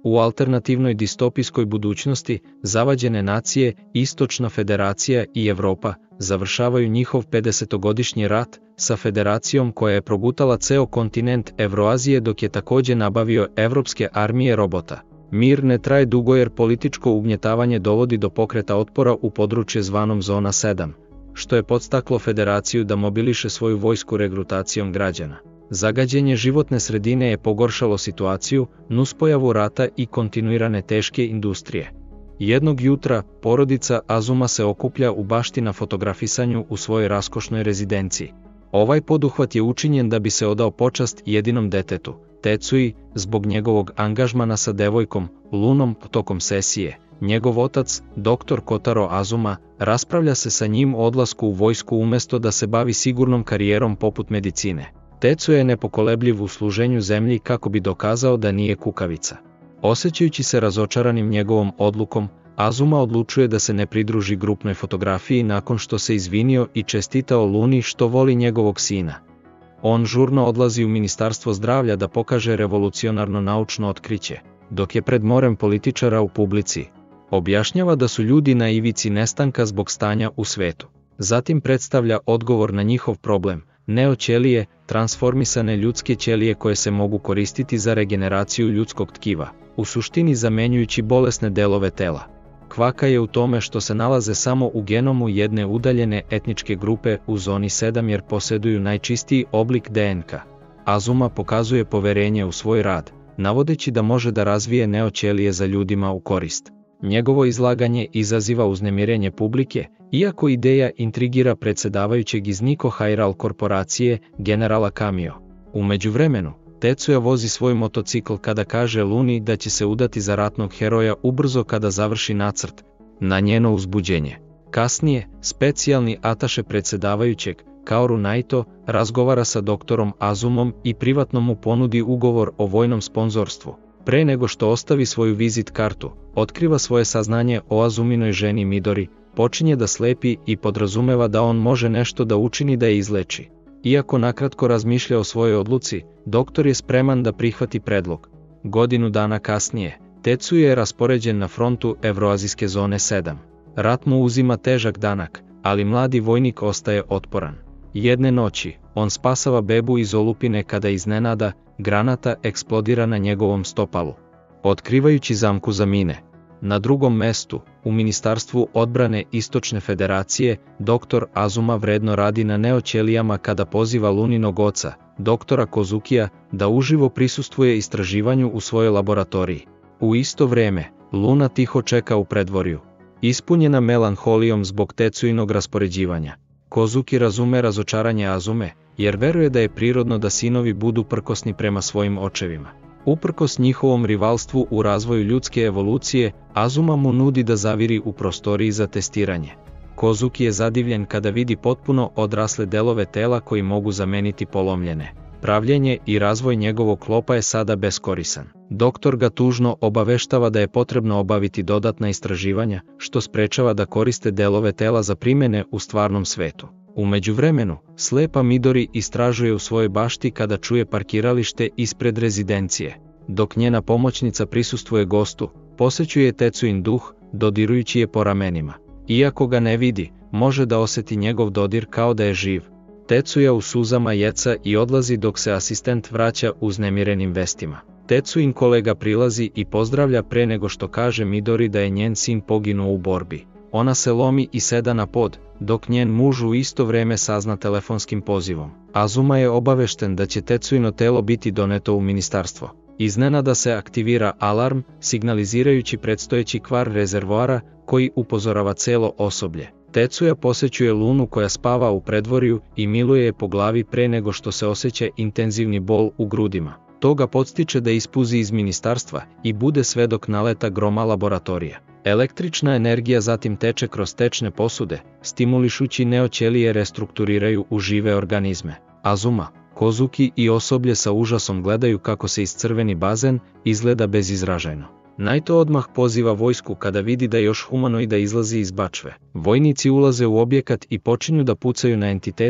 U alternativnoj distopijskoj budućnosti, zavađene nacije, Istočna federacija i Evropa, završavaju njihov 50-godišnji rat sa federacijom koja je progutala ceo kontinent Evroazije dok je takođe nabavio evropske armije robota. Mir ne traje dugo jer političko ugnjetavanje dovodi do pokreta otpora u područje zvanom Zona 7, što je podstaklo federaciju da mobiliše svoju vojsku regrutacijom građana. Zagađenje životne sredine je pogoršalo situaciju, nuspojavu rata i kontinuirane teške industrije. Jednog jutra, porodica Azuma se okuplja u bašti na fotografisanju u svojoj raskošnoj rezidenciji. Ovaj poduhvat je učinjen da bi se odao počast jedinom detetu, Tetsui, zbog njegovog angažmana sa devojkom, Lunom, tokom sesije. Njegov otac, dr. Kotaro Azuma, raspravlja se sa njim o odlasku u vojsku umesto da se bavi sigurnom karijerom poput medicine. Tetsuya je nepokolebljiv u služenju zemlji kako bi dokazao da nije kukavica. Osjećajući se razočaranim njegovom odlukom, Azuma odlučuje da se ne pridruži grupnoj fotografiji nakon što se izvinio i čestitao Luni što voli njegovog sina. On žurno odlazi u Ministarstvo zdravlja da pokaže revolucionarno naučno otkriće, dok je pred morem političara u publici. Objašnjava da su ljudi na ivici nestanka zbog stanja u svetu. Zatim predstavlja odgovor na njihov problem, neoćelije, transformisane ljudske ćelije koje se mogu koristiti za regeneraciju ljudskog tkiva, u suštini zamenjujući bolesne delove tela. Kvaka je u tome što se nalaze samo u genomu jedne udaljene etničke grupe u zoni 7 jer posjeduju najčistiji oblik DNK. Azuma pokazuje poverenje u svoj rad, navodeći da može da razvije neoćelije za ljudima u korist. Njegovo izlaganje izaziva uznemirenje publike, iako ideja intrigira predsedavajućeg iz Nikko Hayral korporacije, generala Kamio. U međuvremenu, Tetsuya vozi svoj motocikl kada kaže Luni da će se udati za ratnog heroja ubrzo kada završi nacrt, na njeno uzbuđenje. Kasnije, specijalni ataše predsedavajućeg, Kaoru Naito, razgovara sa doktorom Azumom i privatno mu ponudi ugovor o vojnom sponzorstvu. Pre nego što ostavi svoju vizit kartu, otkriva svoje saznanje o Azuminoj ženi Midori, počinje da slepi i podrazumeva da on može nešto da učini da je izleči. Iako nakratko razmišlja o svojoj odluci, doktor je spreman da prihvati predlog. Godinu dana kasnije, Tetsuya je raspoređen na frontu Evroazijske zone 7. Rat mu uzima težak danak, ali mladi vojnik ostaje otporan. Jedne noći, on spasava bebu iz olupine kada iznenada, granata eksplodira na njegovom stopalu, otkrivajući zamku za mine. Na drugom mestu, u Ministarstvu odbrane Istočne federacije, dr. Azuma vredno radi na neoćelijama kada poziva Luninog oca, doktora Kozukija, da uživo prisustvuje istraživanju u svojoj laboratoriji. U isto vreme, Luna tiho čeka u predvorju, ispunjena melanholijom zbog Tetsuinog raspoređivanja. Kozuki razume razočaranje Azume, jer veruje da je prirodno da sinovi budu prkosni prema svojim očevima. Uprkos njihovom rivalstvu u razvoju ljudske evolucije, Azuma mu nudi da zaviri u prostoriji za testiranje. Kozuki je zadivljen kada vidi potpuno odrasle delove tela koji mogu zameniti polomljene. Pravljenje i razvoj njegovog klopa je sada beskorisan. Doktor ga tužno obaveštava da je potrebno obaviti dodatna istraživanja, što sprečava da koriste delove tela za primjene u stvarnom svetu. U međuvremenu, slepa Midori istražuje u svojoj bašti kada čuje parkiralište ispred rezidencije. Dok njena pomoćnica prisustvuje gostu, posećuje Tetsuin duh, dodirujući je po ramenima. Iako ga ne vidi, može da osjeti njegov dodir kao da je živ. Tetsuya u suzama jeca i odlazi dok se asistent vraća uznemirenim vestima. Tetsuin kolega prilazi i pozdravlja pre nego što kaže Midori da je njen sin poginuo u borbi. Ona se lomi i seda na pod, dok njen muž u isto vreme sazna telefonskim pozivom. Azuma je obavešten da će Tetsuino telo biti doneto u ministarstvo. Iznenada se aktivira alarm, signalizirajući predstojeći kvar rezervoara, koji upozorava celo osoblje. Tetsuya posećuje Lunu koja spava u predvorju i miluje je po glavi pre nego što se osjeća intenzivni bol u grudima. To ga podstiče da ispuzi iz ministarstva i bude svedok naleta groma laboratorija. Električna energija zatim teče kroz tečne posude, stimulišući neoćelije restrukturiraju u žive organizme. Azuma, Kozuki i osoblje sa užasom gledaju kako se iscrveni bazen izgleda bezizražajno. Naito odmah poziva vojsku kada vidi da još humanoida izlazi iz bačve. Vojnici ulaze u objekat i počinju da pucaju na entitete,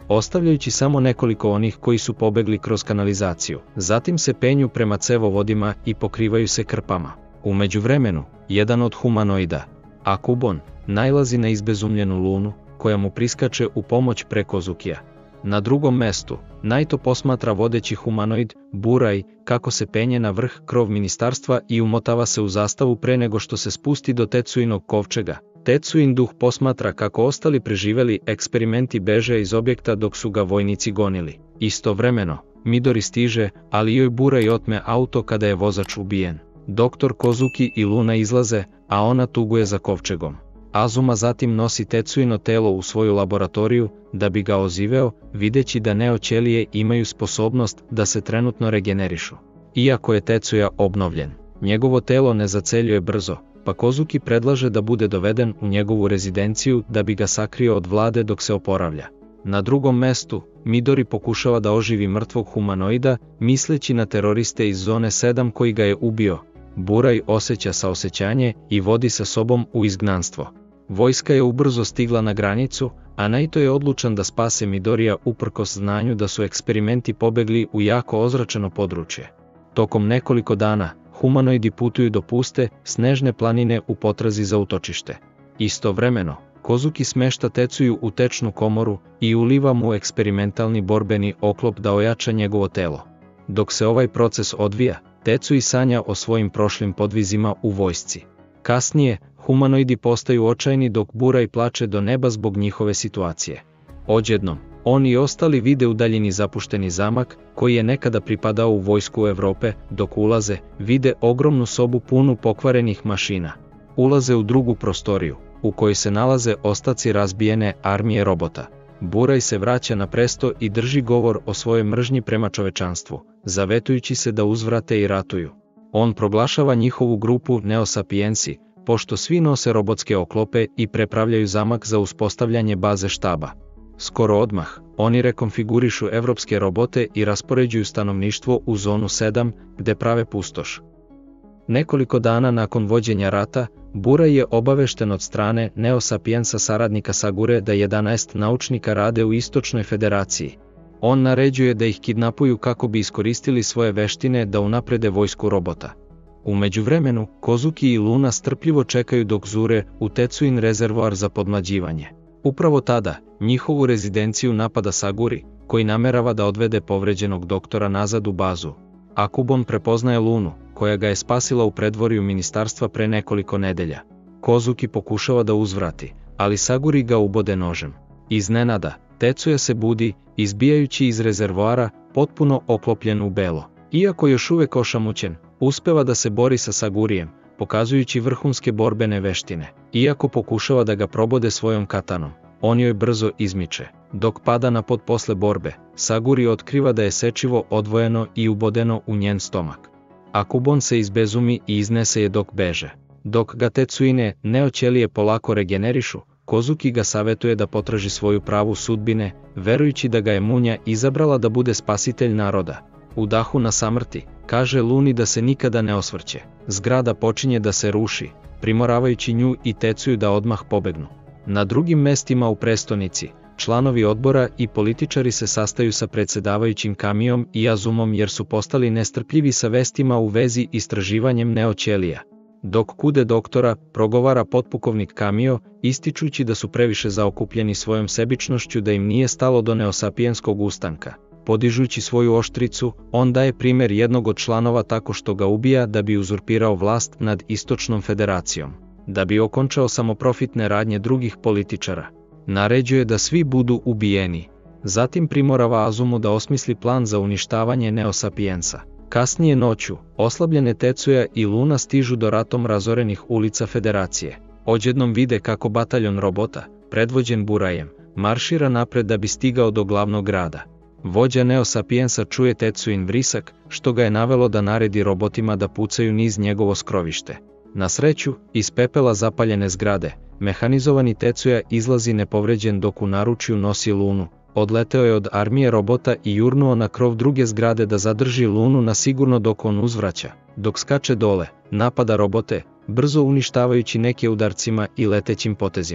ostavljajući samo nekoliko onih koji su pobegli kroz kanalizaciju. Zatim se penju prema cevovodima i pokrivaju se krpama. U međuvremenu, jedan od humanoida, Akubon, nailazi na izbezumljenu Lunu, koja mu priskače u pomoć preko Kozukija. Na drugom mestu, Naito posmatra vodeći humanoid, Buraj, kako se penje na vrh krov ministarstva i umotava se u zastavu pre nego što se spusti do Tetsuinog kovčega. Tetsuin duh posmatra kako ostali preživeli eksperimenti beže iz objekta dok su ga vojnici gonili. Istovremeno, Midori stiže, ali joj Buraj otme auto kada je vozač ubijen. Doktor Kozuki i Luna izlaze, a ona tuguje za kovčegom. Azuma zatim nosi Tetsuino telo u svoju laboratoriju, da bi ga oziveo, videći da neoćelije imaju sposobnost da se trenutno regenerišu. Iako je Tetsuya obnovljen, njegovo telo ne zaceljuje brzo, pa Kozuki predlaže da bude doveden u njegovu rezidenciju da bi ga sakrio od vlade dok se oporavlja. Na drugom mestu, Midori pokušava da oživi mrtvog humanoida, misleći na teroriste iz zone 7 koji ga je ubio. Buraj osjeća saosećanje i vodi sa sobom u izgnanstvo. Vojska je ubrzo stigla na granicu, a Naito je odlučan da spase Midorija uprkos znanju da su eksperimenti pobegli u jako ozračeno područje. Tokom nekoliko dana, humanoidi putuju do puste, snežne planine u potrazi za utočište. Istovremeno, Kozuki smešta Tetsuju u tečnu komoru i uliva mu eksperimentalni borbeni oklop da ojača njegovo telo. Dok se ovaj proces odvija, Tetsui sanja o svojim prošlim podvizima u vojsci. Kasnije, humanoidi postaju očajni dok Buraj plače do neba zbog njihove situacije. Odjednom, on i ostali vide u daljini zapušteni zamak, koji je nekada pripadao u vojsku Evrope, dok ulaze, vide ogromnu sobu punu pokvarenih mašina. Ulaze u drugu prostoriju, u kojoj se nalaze ostaci razbijene armije robota. Buraj se vraća na presto i drži govor o svojoj mržnji prema čovečanstvu, zavetujući se da uzvrate i ratuju. On proglašava njihovu grupu neosapijensi, pošto svi nose robotske oklope i prepravljaju zamak za uspostavljanje baze štaba. Skoro odmah, oni rekonfigurišu evropske robote i raspoređuju stanovništvo u zonu 7, gde prave pustoš. Nekoliko dana nakon vođenja rata, Buraj je obavešten od strane neosapijensa saradnika Sagure da 11 naučnika rade u Istočnoj federaciji. On naređuje da ih kidnapuju kako bi iskoristili svoje veštine da unaprede vojsku robota. U međuvremenu, Kozuki i Luna strpljivo čekaju dok zure u Tetsuin rezervoar za podmlađivanje. Upravo tada, njihovu rezidenciju napada Saguri, koji namerava da odvede povređenog doktora nazad u bazu. Akubon prepoznaje Lunu, koja ga je spasila u predvorju ministarstva pre nekoliko nedelja. Kozuki pokušava da uzvrati, ali Saguri ga ubode nožem. Iznenada, Tetsuya se budi, izbijajući iz rezervoara, potpuno oklopljen u belo. Iako još uvek ošamućen, uspeva da se bori sa Sagurijem, pokazujući vrhunske borbene veštine. Iako pokušava da ga probode svojom katanom, on joj brzo izmiče. Dok pada na pod posle borbe, Saguri otkriva da je sečivo odvojeno i ubodeno u njen stomak. Akubon se izbezumi i iznese je dok beže. Dok ga Tetsuine neoćelije polako regenerišu, Kozuki ga savetuje da potraži svoju pravu sudbine, verujući da ga je Munja izabrala da bude spasitelj naroda. U dahu na samrti, kaže Luni da se nikada ne osvrće. Zgrada počinje da se ruši, primoravajući nju i Tetsuju da odmah pobegnu. Na drugim mestima u prestonici, članovi odbora i političari se sastaju sa predsjedavajućim Kamijom i Azumom jer su postali nestrpljivi sa vestima u vezi istraživanjem neoćelija. Dok kude doktora, progovara potpukovnik Kamijo, ističući da su previše zaokupljeni svojom sebičnošću da im nije stalo do neosapijenskog ustanka. Podižući svoju oštricu, on daje primjer jednog od članova tako što ga ubija da bi uzurpirao vlast nad Istočnom federacijom. Da bi okončao samoprofitne radnje drugih političara, naređuje da svi budu ubijeni. Zatim primorava Azumu da osmisli plan za uništavanje neosapijensa. Kasnije noću, oslabljene Tetsuya i Luna stižu do ratom razorenih ulica federacije. Odjednom vide kako bataljon robota, predvođen Burajem, maršira napred da bi stigao do glavnog grada. Vođa neosapijensa čuje Tetsuin vrisak, što ga je navelo da naredi robotima da pucaju niz njegovo skrovište. Na sreću, iz pepela zapaljene zgrade, mehanizovani Tetsuya izlazi nepovređen dok u naručju nosi Lunu. Odleteo je od armije robota i jurnuo na krov druge zgrade da zadrži Lunu na sigurno dok on uzvraća. Dok skače dole, napada robote, brzo uništavajući neke udarcima i letećim potezima.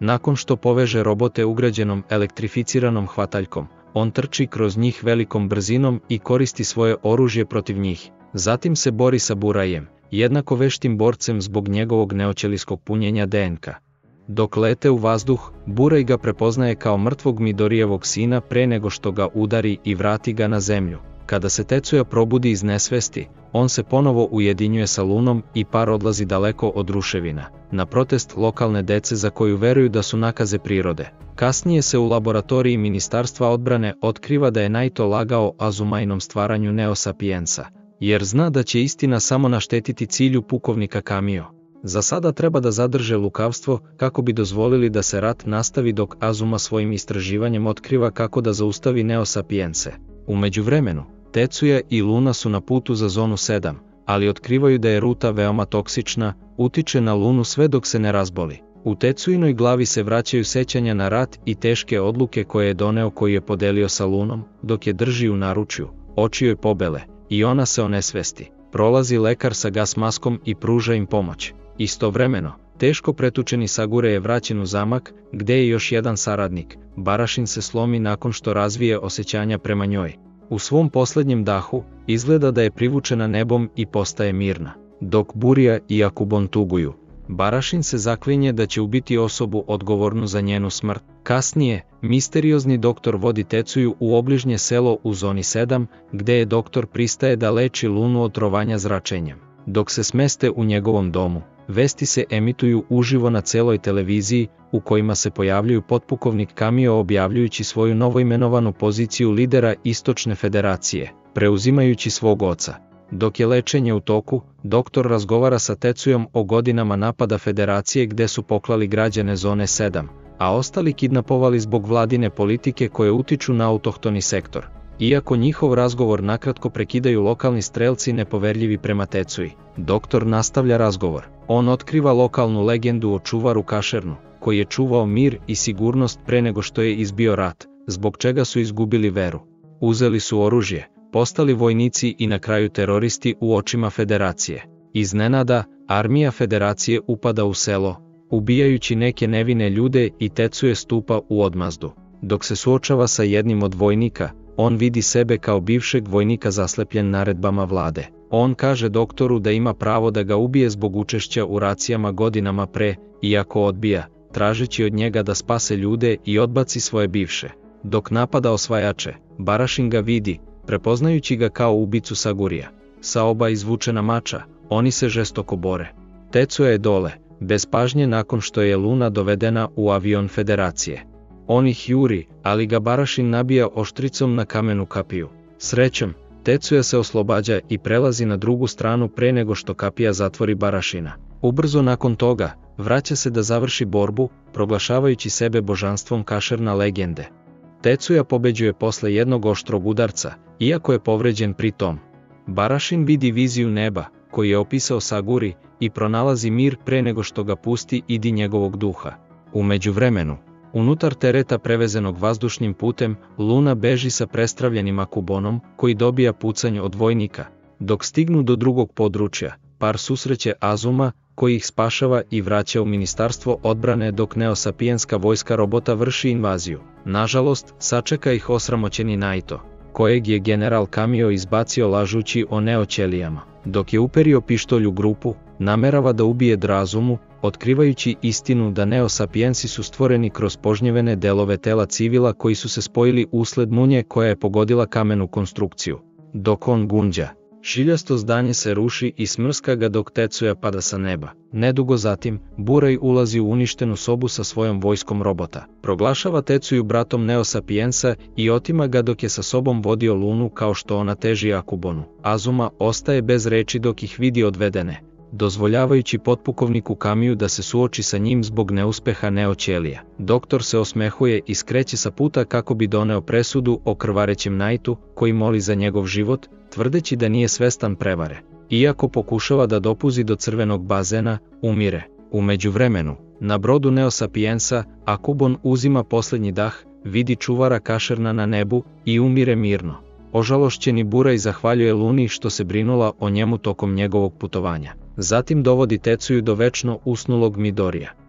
Nakon što poveže robote ugrađenom elektrificiranom hvataljkom, on trči kroz njih velikom brzinom i koristi svoje oružje protiv njih. Zatim se bori sa Burajem, jednako veštim borcem zbog njegovog neoćelijskog punjenja DNK. Dok lete u vazduh, Buraj ga prepoznaje kao mrtvog Midorijevog sina pre nego što ga udari i vrati ga na zemlju. Kada se Tetsuja probudi iz nesvesti, on se ponovo ujedinjuje sa Lunom i par odlazi daleko od ruševina, na protest lokalne dece za koju veruju da su nakaze prirode. Kasnije se u laboratoriji Ministarstva odbrane otkriva da je Naito lagao Azumainom stvaranju Neo Sapiensa, jer zna da će istina samo naštetiti cilju pukovnika Kamio. Za sada treba da zadrže lukavstvo kako bi dozvolili da se rat nastavi dok Azuma svojim istraživanjem otkriva kako da zaustavi Neo Sapiense. U međuvremenu, Tetsuja i Luna su na putu za zonu 7, ali otkrivaju da je ruta veoma toksična, utiče na Lunu sve dok se ne razboli. U Tetsujinoj glavi se vraćaju sećanja na rat i teške odluke koje je doneo koji je podelio sa Lunom, dok je drži u naručju, oči joj pobele, i ona se onesvesti. Prolazi lekar sa gas maskom i pruža im pomoć. Istovremeno, teško pretučeni Sagure je vraćen u zamak, gde je još jedan saradnik. Barašin se slomi nakon što razvije osjećanja prema njoj. U svom posljednjem dahu, izgleda da je privučena nebom i postaje mirna. Dok Burija i Akubon tuguju, Barašin se zaklinje da će ubiti osobu odgovornu za njenu smrt. Kasnije, misteriozni doktor vodi Tetsuju u obližnje selo u zoni 7, gde je doktor pristaje da leči Lunu od trovanja zračenjem. Dok se smeste u njegovom domu, vesti se emituju uživo na celoj televiziji, u kojima se pojavljuju potpukovnik Kamio objavljujući svoju novoimenovanu poziciju lidera Istočne federacije, preuzimajući svog oca. Dok je lečenje u toku, doktor razgovara sa Tetsujom o godinama napada federacije gde su poklali građane zone 7, a ostali kidnapovali zbog vladine politike koje utiču na autohtoni sektor. Iako njihov razgovor nakratko prekidaju lokalni strelci nepoverljivi prema Tetsuji, doktor nastavlja razgovor. On otkriva lokalnu legendu o čuvaru Kašernu, koji je čuvao mir i sigurnost pre nego što je izbio rat, zbog čega su izgubili veru. Uzeli su oružje, postali vojnici i na kraju teroristi u očima federacije. Iznenada, armija federacije upada u selo, ubijajući neke nevine ljude i Tetsuje stupa u odmazdu. Dok se suočava sa jednim od vojnika, on vidi sebe kao bivšeg vojnika zaslepljen naredbama vlade. On kaže doktoru da ima pravo da ga ubije zbog učešća u racijama godinama pre, iako odbija, tražeći od njega da spase ljude i odbaci svoje bivše. Dok napada osvajače, Barašin ga vidi, prepoznajući ga kao ubicu Sagurija. Sa oba izvučena mača, oni se žestoko bore. Tetsuja je dole, bez pažnje nakon što je Luna dovedena u avion federacije. On ih juri, ali ga Barašin nabija oštricom na kamenu kapiju. Srećom, Tetsuja se oslobađa i prelazi na drugu stranu pre nego što kapija zatvori Barašina. Ubrzo nakon toga, vraća se da završi borbu, proglašavajući sebe božanstvom Kašerna legende. Tetsuja pobeđuje posle jednog oštrog udarca, iako je povređen pri tom. Barašin vidi viziju neba, koji je opisao Saguri, i pronalazi mir pre nego što ga pusti idi njegovog duha. U međuvremenu, unutar tereta prevezenog vazdušnim putem, Luna beži sa prestravljenim Akubonom, koji dobija pucanj od vojnika. Dok stignu do drugog područja, par susreće Azuma, koji ih spašava i vraća u Ministarstvo odbrane dok neosapijenska vojska robota vrši invaziju. Nažalost, sačeka ih osramoćeni Naito, kojeg je general Kamio izbacio lažući o neoćelijama. Dok je uperio pištolj u grupu, namerava da ubije Drazumu, otkrivajući istinu da neosapijensi su stvoreni kroz požnjevene delove tela civila koji su se spojili usled munje koja je pogodila kamenu konstrukciju. Dok on gunđa, šiljasto zdanje se ruši i smrska ga dok Tetsuja pada sa neba. Nedugo zatim, Buraj ulazi u uništenu sobu sa svojom vojskom robota. Proglašava Tetsuju bratom neosapijensa i otima ga dok je sa sobom vodio Lunu kao što ona teži Akubonu. Azuma ostaje bez reči dok ih vidi odvedene, dozvoljavajući potpukovniku Kamiju da se suoči sa njim zbog neuspeha neoćelija. Doktor se osmehuje i skreće sa puta kako bi doneo presudu o krvarećem Naitu, koji moli za njegov život, tvrdeći da nije svestan prevare. Iako pokušava da dopuzi do crvenog bazena, umire. U međuvremenu, na brodu neosapijensa, Akubon uzima posljednji dah, vidi čuvara Kašerna na nebu i umire mirno. Ožalošćeni Buraj zahvaljuje Luni što se brinula o njemu tokom njegovog putovanja. Zatim dovodi Tetsuju do večno usnulog Midorija.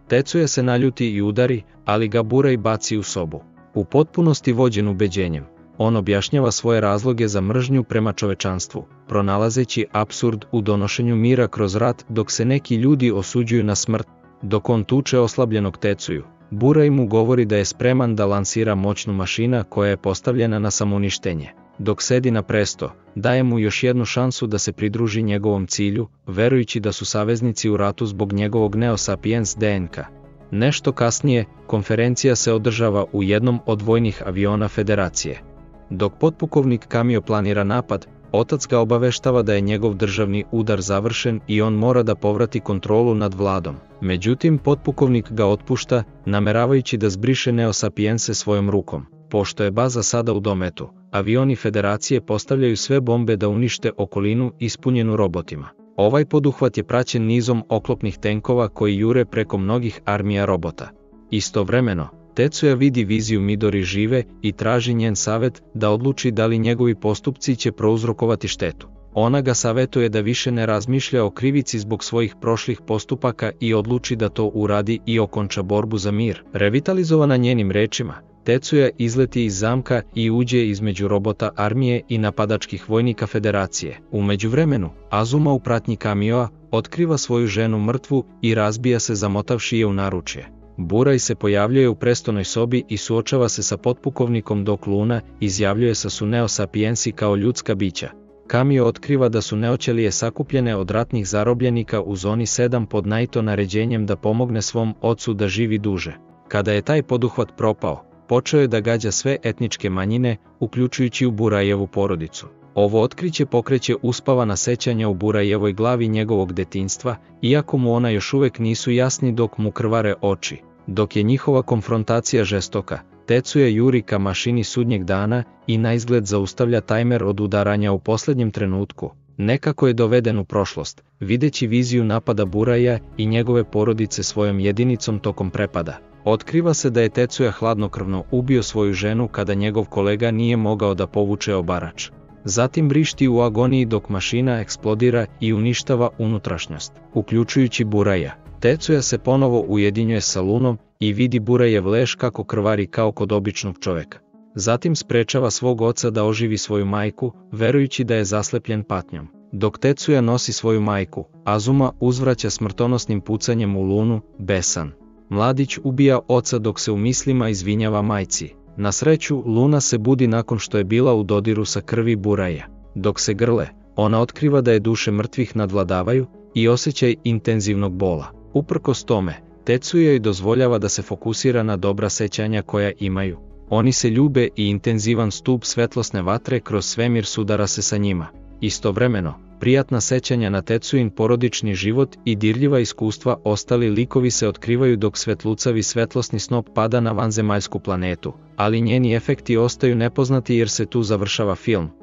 Tetsuya se naljuti i udari, ali ga Burai baci u sobu. U potpunosti vođen ubeđenjem, on objašnjava svoje razloge za mržnju prema čovečanstvu, pronalazeći apsurd u donošenju mira kroz rat dok se neki ljudi osuđuju na smrt. Dok on tuče oslabljenog Tetsuju, Burai mu govori da je spreman da lansira moćnu mašina koja je postavljena na samouništenje. Dok sedi na presto, daje mu još jednu šansu da se pridruži njegovom cilju, verujući da su saveznici u ratu zbog njegovog Neo Sapiens DNK. Nešto kasnije, konferencija se održava u jednom od vojnih aviona Federacije. Dok potpukovnik Kamio planira napad, otac ga obaveštava da je njegov državni udar završen i on mora da povrati kontrolu nad vladom. Međutim, potpukovnik ga otpušta, nameravajući da zbriše Neo Sapiense svojom rukom. Pošto je baza sada u dometu, avioni Federacije postavljaju sve bombe da unište okolinu ispunjenu robotima. Ovaj poduhvat je praćen nizom oklopnih tenkova koji jure preko mnogih armija robota. Istovremeno, Tetsuya vidi viziju Midori žive i traži njen savet da odluči da li njegovi postupci će prouzrokovati štetu. Ona ga savetuje da više ne razmišlja o krivici zbog svojih prošlih postupaka i odluči da to uradi i okonča borbu za mir. Revitalizovana njenim rečima, Tetsuya izleti iz zamka i uđe između robota armije i napadačkih vojnika Federacije. U međuvremenu, Azuma u pratnji Kamioa otkriva svoju ženu mrtvu i razbija se zamotavši je u naručje. Burai se pojavljuje u prestonoj sobi i suočava se sa potpukovnikom dok Luna izjavljuje da su Neo Sapiensi kao ljudska bića. Kamio otkriva da su neoćelije sakupljene od ratnih zarobljenika u zoni 7 pod Naito naređenjem da pomogne svom ocu da živi duže. Kada je taj poduhvat propao, počeo je da gađa sve etničke manjine, uključujući u Burajevu porodicu. Ovo otkriće pokreće uspavana sećanja u Burajevoj glavi njegovog detinjstva, iako mu ona još uvek nisu jasni dok mu krvare oči. Dok je njihova konfrontacija žestoka, Tetsuya juri ka mašini sudnjeg dana i naizgled zaustavlja tajmer od udaranja u posljednjem trenutku. Nekako je doveden u prošlost, videći viziju napada Buraja i njegove porodice svojom jedinicom tokom prepada. Otkriva se da je Tetsuya hladnokrvno ubio svoju ženu kada njegov kolega nije mogao da povuče obarač. Zatim vrišti u agoniji dok mašina eksplodira i uništava unutrašnjost, uključujući Buraja. Tetsuya se ponovo ujedinjuje sa Lunom i vidi Burajev leš kako krvari kao kod običnog čovjeka. Zatim sprečava svog oca da oživi svoju majku, verujući da je zaslepljen patnjom. Dok Tetsuya nosi svoju majku, Azuma uzvraća smrtonosnim pucanjem u Lunu, besan. Mladić ubija oca dok se u mislima izvinjava majci. Na sreću, Luna se budi nakon što je bila u dodiru sa krvi Buraja. Dok se grle, ona otkriva da je duše mrtvih nadvladavaju i osjećaj intenzivnog bola. Uprkos tome, Tetsuya joj dozvoljava da se fokusira na dobra sećanja koja imaju. Oni se ljube i intenzivan stup svetlosne vatre kroz svemir sudara se sa njima. Istovremeno, prijatna sećanja na Tetsuin porodični život i dirljiva iskustva ostali likovi se otkrivaju dok svetlucavi svetlosni snop pada na vanzemaljsku planetu, ali njeni efekti ostaju nepoznati jer se tu završava film.